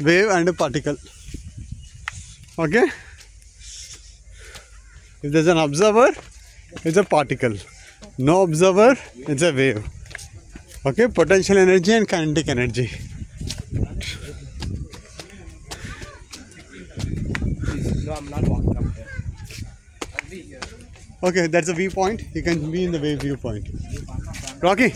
wave and a particle. Okay? If there's an observer, it's a particle. No observer, it's a wave. Okay? Potential energy and kinetic energy. No, I'm not walking up there. I'll be here. Okay, that's a viewpoint. You can be in the wave viewpoint. Rocky.